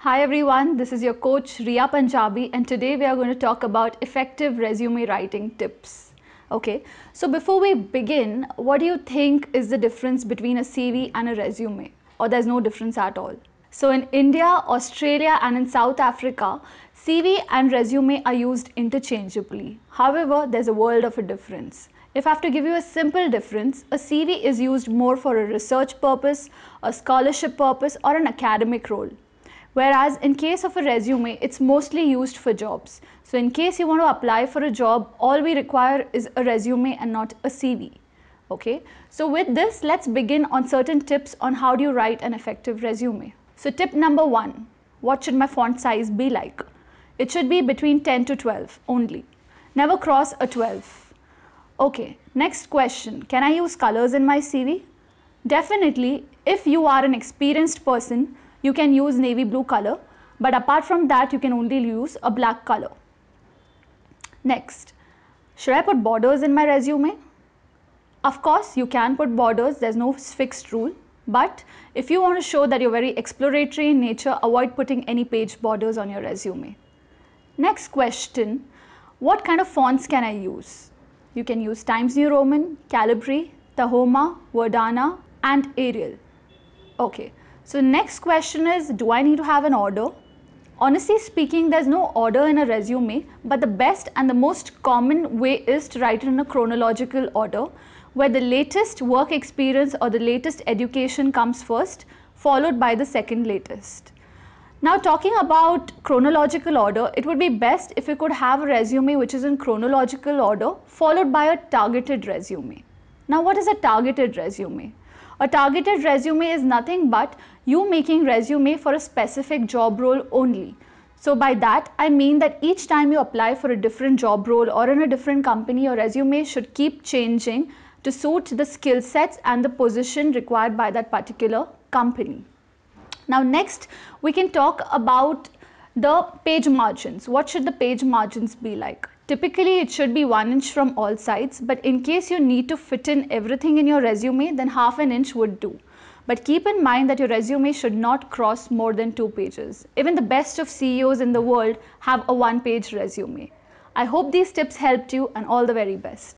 Hi everyone, this is your coach Rhea Punjabi, and today we are going to talk about effective resume writing tips. Okay, so before we begin, what do you think is the difference between a CV and a resume? Or there's no difference at all? So in India, Australia and in South Africa, CV and resume are used interchangeably. However, there's a world of a difference. If I have to give you a simple difference, a CV is used more for a research purpose, a scholarship purpose, or an academic role. Whereas in case of a resume, it's mostly used for jobs. So in case you want to apply for a job, all we require is a resume and not a CV. Okay, so with this, let's begin on certain tips on how do you write an effective resume. So tip number 1, what should my font size be like? It should be between 10 to 12 only. Never cross a 12. Okay, next question, can I use colors in my CV? Definitely, if you are an experienced person, you can use navy blue color, but apart from that, you can only use a black color. Next, should I put borders in my resume? Of course, you can put borders, there's no fixed rule, but if you want to show that you're very exploratory in nature, avoid putting any page borders on your resume. Next question, what kind of fonts can I use? You can use Times New Roman, Calibri, Tahoma, Verdana, and Arial. Okay, so next question is, do I need to have an order? Honestly speaking, there's no order in a resume, but the best and the most common way is to write it in a chronological order, where the latest work experience or the latest education comes first, followed by the second latest. Now talking about chronological order, it would be best if you could have a resume which is in chronological order, followed by a targeted resume. Now what is a targeted resume? A targeted resume is nothing but you making resume for a specific job role only. So by that, I mean that each time you apply for a different job role or in a different company, your resume should keep changing to suit the skill sets and the position required by that particular company. Now next, we can talk about the page margins. What should the page margins be like? Typically, it should be 1 inch from all sides, but in case you need to fit in everything in your resume, then half an inch would do. But keep in mind that your resume should not cross more than 2 pages. Even the best of CEOs in the world have a 1-page resume. I hope these tips helped you, and all the very best.